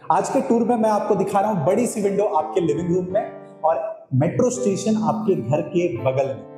आज के टूर में मैं आपको दिखा रहा हूं बड़ी सी विंडो आपके लिविंग रूम में और मेट्रो स्टेशन आपके घर के बगल में।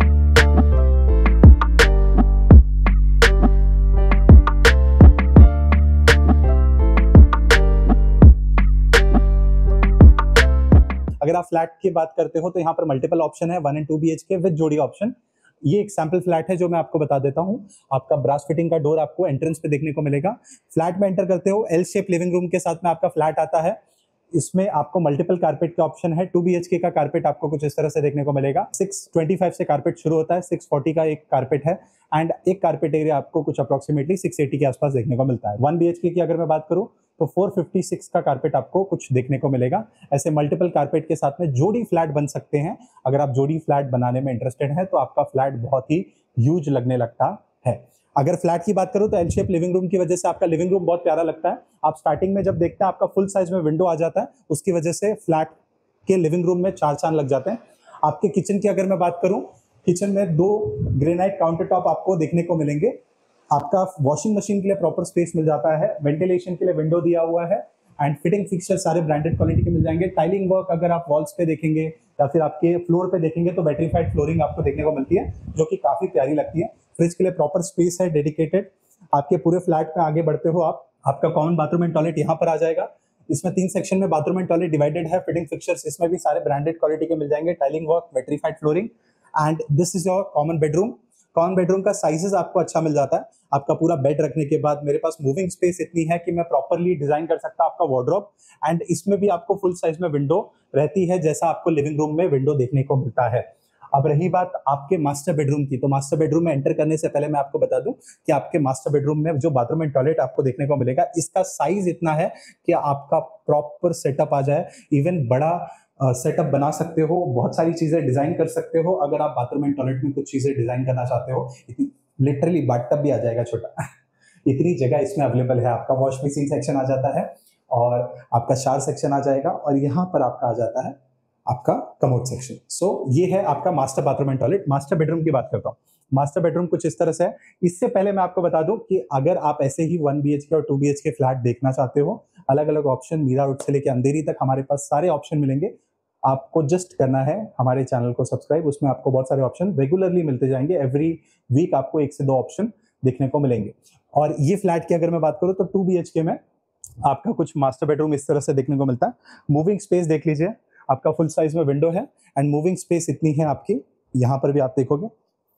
अगर आप फ्लैट की बात करते हो तो यहाँ पर मल्टीपल ऑप्शन है, 1 एंड 2 BHK विद जोड़ी ऑप्शन। ये एक सैंपल फ्लैट है जो मैं आपको बता देता हूँ। आपका ब्रास फिटिंग का डोर आपको एंट्रेंस पे देखने को मिलेगा। फ्लैट में एंटर करते हो, एल शेप लिविंग रूम के साथ में आपका फ्लैट आता है। इसमें आपको मल्टीपल कारपेट का ऑप्शन है। 2 BHK का कारपेट आपको कुछ इस तरह से देखने को मिलेगा। 625 से कारपेट शुरू होता है, 640 का एक कारपेट है एंड एक कारपेट एरिया आपको कुछ अप्रोक्सीमेटली 680 के आसपास देखने को मिलता है। 1 BHK की अगर मैं बात करूं तो 456 का कारपेट आपको कुछ देखने को मिलेगा। ऐसे मल्टीपल कारपेट के साथ में जोड़ी फ्लैट बन सकते हैं। अगर आप जोड़ी फ्लैट बनाने में इंटरेस्टेड हैं तो आपका फ्लैट बहुत ही ह्यूज लगने लगता है। अगर फ्लैट की बात करूं तो एल शेप लिविंग रूम की वजह से आपका लिविंग रूम बहुत प्यारा लगता है। आप स्टार्टिंग में जब देखते हैं आपका फुल साइज में विंडो आ जाता है, उसकी वजह से फ्लैट के लिविंग रूम में चार चांद लग जाते हैं। आपके किचन की अगर मैं बात करूं, किचन में 2 ग्रेनाइट काउंटर टॉप आपको देखने को मिलेंगे। आपका वॉशिंग मशीन के लिए प्रॉपर स्पेस मिल जाता है, वेंटिलेशन के लिए विंडो दिया हुआ है एंड फिटिंग फिक्सचर सारे ब्रांडेड क्वालिटी के मिल जाएंगे। टाइलिंग वर्क अगर आप वॉल्स पे देखेंगे या फिर आपके फ्लोर पे देखेंगे तो बैटरीफाइड फ्लोरिंग आपको देखने को मिलती है जो कि काफी प्यारी लगती है। फ्रिज के लिए प्रॉपर स्पेस है डेडिकेटेड। आपके पूरे फ्लैट में आगे बढ़ते हो आप, आपका कॉमन बाथरूम एंड टॉयलेट यहाँ पर आ जाएगा। इसमें 3 सेक्शन में बाथरूम एंड टॉयलेट डिवाइडेड है। फिटिंग फिक्सचर्स इसमें भी सारे ब्रांडेड क्वालिटी के मिल जाएंगे। Tiling work, vitrified flooring and this is your common bedroom. Common bedroom का साइजेस आपको अच्छा मिल जाता है। आपका पूरा बेड रखने के बाद मेरे पास मूविंग स्पेस इतनी है कि मैं प्रॉपर्ली डिजाइन कर सकता हूं आपका वार्डरोब एंड इसमें भी आपको फुल साइज में विंडो रहती है जैसा आपको लिविंग रूम में विंडो देखने को मिलता है। अब रही बात आपके मास्टर बेडरूम की, तो मास्टर बेडरूम में एंटर करने से पहले मैं आपको बता दूं कि आपके मास्टर बेडरूम में जो बाथरूम एंड टॉयलेट आपको देखने को मिलेगा, इसका साइज इतना है कि आपका प्रॉपर सेटअप आ जाए। इवन बड़ा सेटअप बना सकते हो, बहुत सारी चीजें डिजाइन कर सकते हो। अगर आप बाथरूम एंड टॉयलेट में कुछ चीजें डिजाइन करना चाहते हो, लिटरली बाथटब भी आ जाएगा छोटा इतनी जगह इसमें अवेलेबल है। आपका वॉश बेसिन सेक्शन आ जाता है और आपका शावर सेक्शन आ जाएगा और यहाँ पर आपका आ जाता है आपका कमोड सेक्शन। सो ये है आपका master bathroom and toilet. Master bedroom की बात करता हूँ। मास्टर बेडरूम कुछ इस तरह से है। इससे पहले मैं आपको बता दूं कि अगर आप ऐसे ही 1 BHK और 2 BHK फ्लैट देखना चाहते हो, अलग अलग ऑप्शन मीरा रोड से लेकर अंधेरी तक हमारे पास सारे ऑप्शन मिलेंगे। आपको जस्ट करना है हमारे चैनल को सब्सक्राइब, उसमें आपको बहुत सारे ऑप्शन रेगुलरली मिलते जाएंगे। एवरी वीक आपको 1 से 2 ऑप्शन देखने को मिलेंगे। और ये फ्लैट की अगर मैं बात करूं तो 2 BHK में आपका कुछ मास्टर बेडरूम इस तरह से देखने को मिलता है। मूविंग स्पेस देख लीजिए, आपका फुल साइज में विंडो है एंड मूविंग स्पेस इतनी है आपकी, यहाँ पर भी आप देखोगे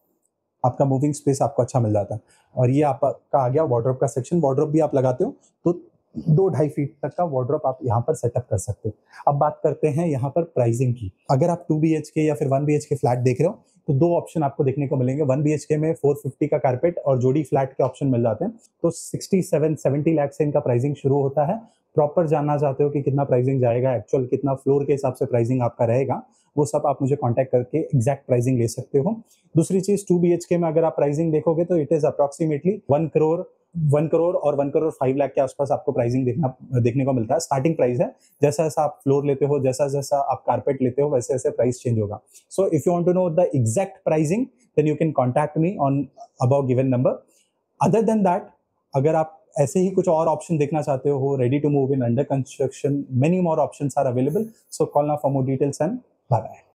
आपका मूविंग स्पेस आपको अच्छा मिल जाता है। और ये आपका आ गया वार्डरोब का सेक्शन। वार्डरोब भी आप लगाते हो तो 2-2.5 फीट तक का वार्डरोब आप यहाँ पर सेटअप कर सकते हो। अब बात करते हैं यहाँ पर प्राइसिंग की। अगर आप 2 BHK या फिर 1 BHK फ्लैट देख रहे हो तो 2 ऑप्शन आपको देखने को मिलेंगे। 1 BHK में 450 का कारपेट और जोड़ी फ्लैट के ऑप्शन मिल जाते हैं, तो 67-70 लाख से इनका प्राइसिंग शुरू होता है। प्रॉपर जानना चाहते हो कि कितना प्राइसिंग जाएगा, एक्चुअल कितना फ्लोर के हिसाब से प्राइसिंग आपका रहेगा, वो सब आप मुझे कांटेक्ट करके एग्जैक्ट प्राइसिंग ले सकते हो। दूसरी चीज 2 BHK में अगर आप प्राइसिंग देखोगे तो इट इज अप्रोक्सीमेटली 1 करोड़ और 1 करोड़ 5 लाख के आसपास आपको प्राइसिंग देखने को मिलता है। स्टार्टिंग प्राइस है। जैसा जैसा आप फ्लोर लेते हो, जैसा जैसा आप कारपेट लेते हो, वैसे वैसे प्राइस चेंज होगा। So if you want to know the exact pricing then you can contact me on above given number. Other than that, अगर आप ऐसे ही कुछ और ऑप्शन देखना चाहते हो, ready to move in, under construction, many more options are available. So call now for more details and bye bye.